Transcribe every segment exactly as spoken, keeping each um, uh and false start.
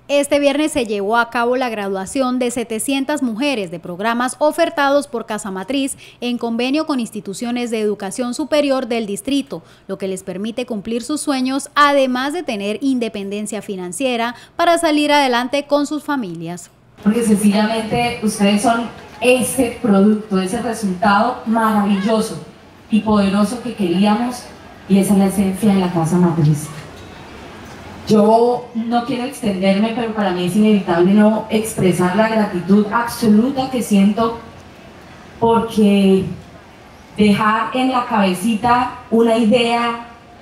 Este viernes se llevó a cabo la graduación de setecientas mujeres de programas ofertados por Casa Matriz en convenio con instituciones de educación superior del distrito, lo que les permite cumplir sus sueños, además de tener independencia financiera para salir adelante con sus familias. Porque sencillamente ustedes son ese producto, ese resultado maravilloso y poderoso que queríamos, y esa es la esencia de la Casa Matriz. Yo no quiero extenderme, pero para mí es inevitable no expresar la gratitud absoluta que siento, porque dejar en la cabecita una idea,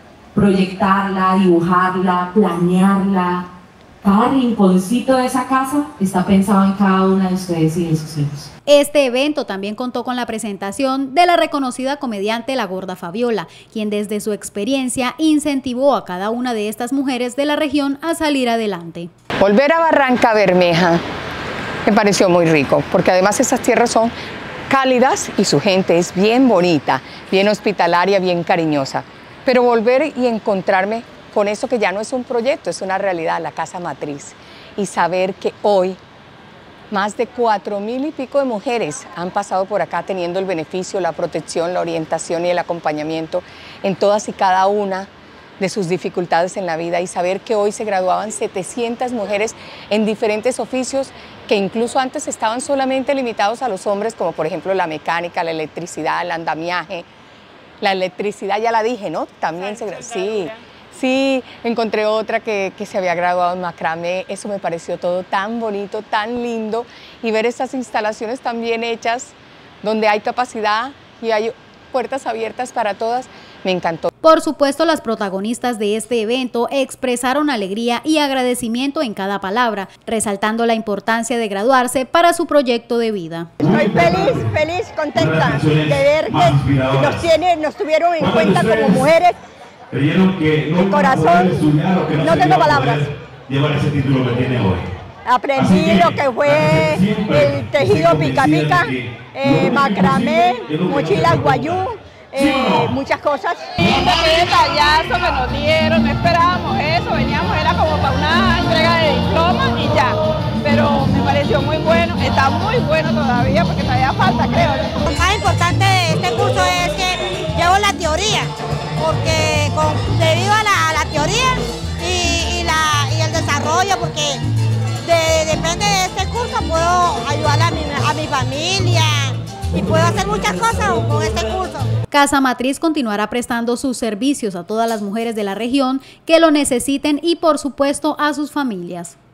proyectarla, dibujarla, planearla, cada rinconcito de esa casa está pensado en cada una de ustedes y de sus hijos. Este evento también contó con la presentación de la reconocida comediante La Gorda Fabiola, quien desde su experiencia incentivó a cada una de estas mujeres de la región a salir adelante. Volver a Barranca Bermeja me pareció muy rico, porque además estas tierras son cálidas y su gente es bien bonita, bien hospitalaria, bien cariñosa. Pero volver y encontrarme con eso que ya no es un proyecto, es una realidad, la Casa Matriz, y saber que hoy más de cuatro mil y pico de mujeres han pasado por acá teniendo el beneficio, la protección, la orientación y el acompañamiento en todas y cada una de sus dificultades en la vida, y saber que hoy se graduaban setecientas mujeres en diferentes oficios que incluso antes estaban solamente limitados a los hombres, como por ejemplo la mecánica, la electricidad, el andamiaje. La electricidad ya la dije, ¿no? También se sí. Sí, encontré otra que, que se había graduado en macramé. Eso me pareció todo tan bonito, tan lindo, y ver estas instalaciones tan bien hechas, donde hay capacidad y hay puertas abiertas para todas, me encantó. Por supuesto, las protagonistas de este evento expresaron alegría y agradecimiento en cada palabra, resaltando la importancia de graduarse para su proyecto de vida. Estoy feliz, feliz, contenta de ver que nos, tiene, nos tuvieron en cuenta como mujeres. Creyeron que no el corazón, estudiar, que no, no tengo palabras. Llevar ese título que tiene hoy. Aprendí que, lo que fue el tejido pica pica, eh, macramé, mochila guayú, eh, muchas cosas. Lindo, qué detallazo que nos dieron, no esperábamos eso, veníamos, era como para una entrega de diploma y ya. Pero me pareció muy bueno, está muy bueno todavía porque todavía falta, creo. Lo más importante de este curso es que llevo la teoría, porque con, debido a la, a la teoría y, y, la, y el desarrollo, porque de, depende de este curso puedo ayudar a mi, a mi familia y puedo hacer muchas cosas con este curso. Casa Matriz continuará prestando sus servicios a todas las mujeres de la región que lo necesiten y por supuesto a sus familias.